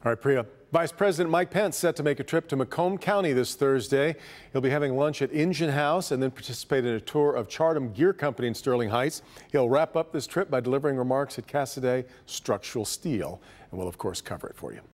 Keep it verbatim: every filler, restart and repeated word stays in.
All right, Priya. Vice President Mike Pence set to make a trip to Macomb County this Thursday. He'll be having lunch at Engine House and then participate in a tour of Chartem Gear Company in Sterling Heights. He'll wrap up this trip by delivering remarks at Cassaday Structural Steel, and we'll, of course, cover it for you.